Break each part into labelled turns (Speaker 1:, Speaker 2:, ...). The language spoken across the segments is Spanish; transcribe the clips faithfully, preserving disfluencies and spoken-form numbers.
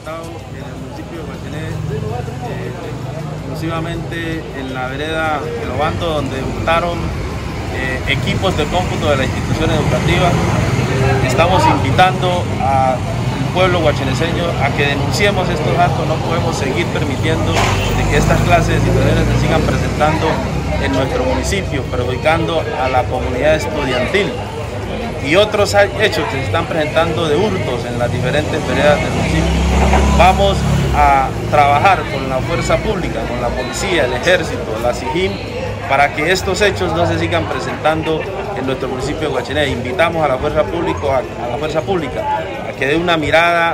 Speaker 1: presentado en el municipio de Guachiné, eh, exclusivamente en la vereda El Obando, donde hurtaron eh, equipos de cómputo de la institución educativa. Estamos invitando al pueblo guachineseño a que denunciemos estos actos. No podemos seguir permitiendo de que estas clases de situaciones se sigan presentando en nuestro municipio, perjudicando a la comunidad estudiantil. Y otros hechos que se están presentando de hurtos en las diferentes veredas del municipio. Vamos a trabajar con la fuerza pública, con la policía, el ejército, la SIJIN, para que estos hechos no se sigan presentando en nuestro municipio de Guachiné. Invitamos a la fuerza pública, a la fuerza pública a que dé una mirada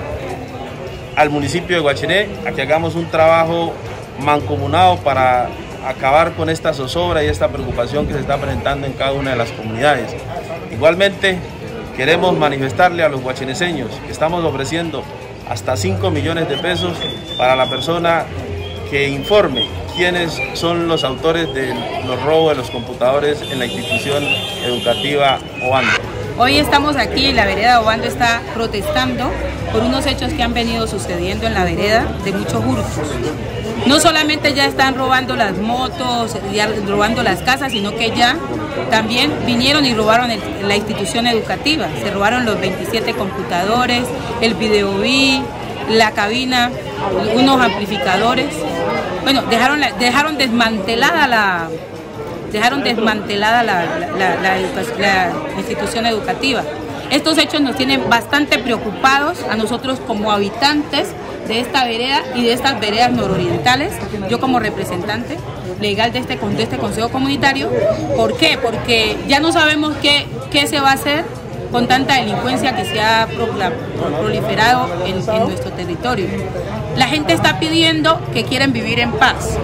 Speaker 1: al municipio de Guachiné, a que hagamos un trabajo mancomunado para acabar con esta zozobra y esta preocupación que se está presentando en cada una de las comunidades. Igualmente, queremos manifestarle a los guachineseños que estamos ofreciendo hasta cinco millones de pesos para la persona que informe quiénes son los autores de los robos de los computadores en la institución educativa Obando.
Speaker 2: Hoy estamos aquí en la vereda Obando, está protestando por unos hechos que han venido sucediendo en la vereda de muchos hurtos. No solamente ya están robando las motos, ya robando las casas, sino que ya también vinieron y robaron el, la institución educativa. Se robaron los veintisiete computadores, el videoví, la cabina, unos amplificadores. Bueno, dejaron, la, dejaron desmantelada la... dejaron desmantelada la, la, la, la, la institución educativa. Estos hechos nos tienen bastante preocupados a nosotros como habitantes de esta vereda y de estas veredas nororientales, yo como representante legal de este, de este Consejo Comunitario. ¿Por qué? Porque ya no sabemos qué, qué se va a hacer con tanta delincuencia que se ha proliferado en, en nuestro territorio. La gente está pidiendo que quieren vivir en paz,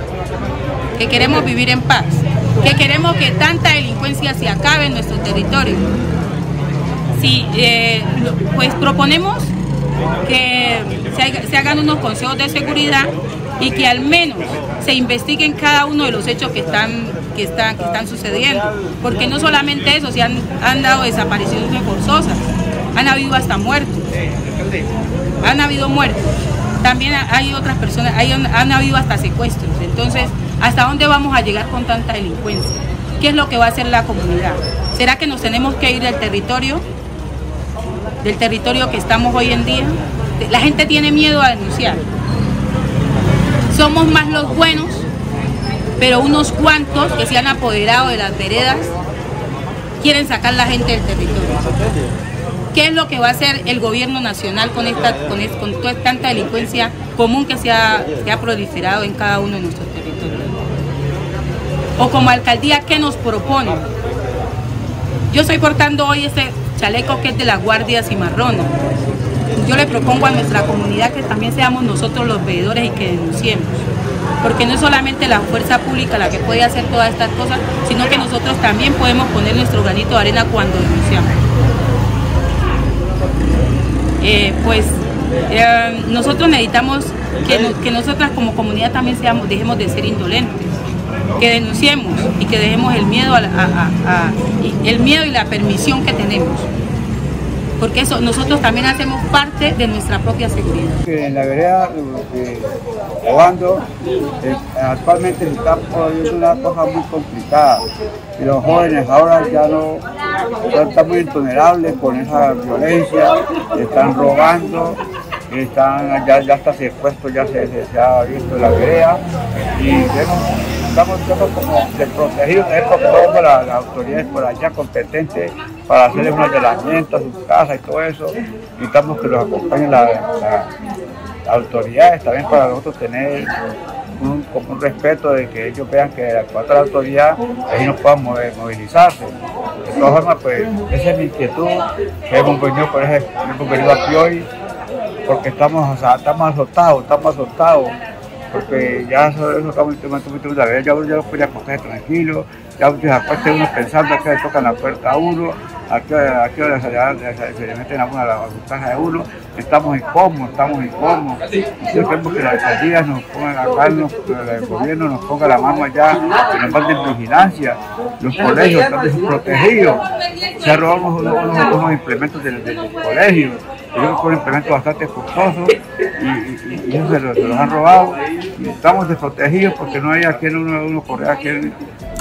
Speaker 2: que queremos vivir en paz, que queremos que tanta delincuencia se acabe en nuestro territorio. Sí, eh, pues proponemos que se, haga, se hagan unos consejos de seguridad y que al menos se investiguen cada uno de los hechos que están, que están, que están sucediendo. Porque no solamente eso, se han, han dado desapariciones forzosas, han habido hasta muertos, han habido muertos. También hay otras personas, hay, han habido hasta secuestros. Entonces, ¿hasta dónde vamos a llegar con tanta delincuencia? ¿Qué es lo que va a hacer la comunidad? ¿Será que nos tenemos que ir del territorio? del territorio que estamos hoy en día? La gente tiene miedo a denunciar. Somos más los buenos, pero unos cuantos que se han apoderado de las veredas quieren sacar la gente del territorio. ¿Qué es lo que va a hacer el gobierno nacional con, esta, con, esta, con toda tanta delincuencia común que se ha, se ha proliferado en cada uno de nuestros territorios? O como alcaldía, ¿qué nos propone? Yo estoy portando hoy este chaleco que es de la Guardia Cimarrona. Yo le propongo a nuestra comunidad que también seamos nosotros los veedores y que denunciemos, porque no es solamente la fuerza pública la que puede hacer todas estas cosas, sino que nosotros también podemos poner nuestro granito de arena cuando denunciamos. Eh, pues eh, nosotros necesitamos que, no, que nosotras como comunidad también seamos, dejemos de ser indolentes, que denunciemos y que dejemos el miedo, a, la, a, a, a, el miedo y la permisión que tenemos, porque eso nosotros también hacemos parte de nuestra propia seguridad.
Speaker 3: En la vereda de Obando eh, actualmente se está produciendo una cosa muy complicada y los jóvenes ahora ya no ya están muy intolerables con esa violencia, están robando, están, ya, ya está secuestro, ya se, se, se ha visto en la vereda y vemos, estamos todos como desprotegidos, porque todas las, las autoridades por allá competentes para hacerles un allanamiento a sus casas y todo eso. Necesitamos que los acompañen la, la, las autoridades también para nosotros tener un, como un respeto de que ellos vean que la cuarta la autoridad ahí nos puedan mover, movilizarse. De todas formas, pues esa es mi inquietud, que hemos venido, por ejemplo, hemos venido aquí hoy porque estamos, o sea, estamos asustados, estamos asustados. Porque ya eso, eso está muy, muy, muy, muy, ya, ya uno podía acostarse tranquilo, ya se acuesta uno pensando a qué le tocan la puerta a uno, a qué hora se, se, se le meten a uno a la casa de uno. Estamos incómodos, estamos incómodos. Yo queremos que las alcaldías nos pongan acá, nos, el gobierno nos ponga la mano allá, que nos manden vigilancia. Los colegios están desprotegidos. Se robamos unos, unos, unos implementos del, del, del colegio. creo que es un implemento bastante costoso y, y, y eso se, lo, se los han robado. Y estamos desprotegidos porque no hay a quien uno, uno correr, a quien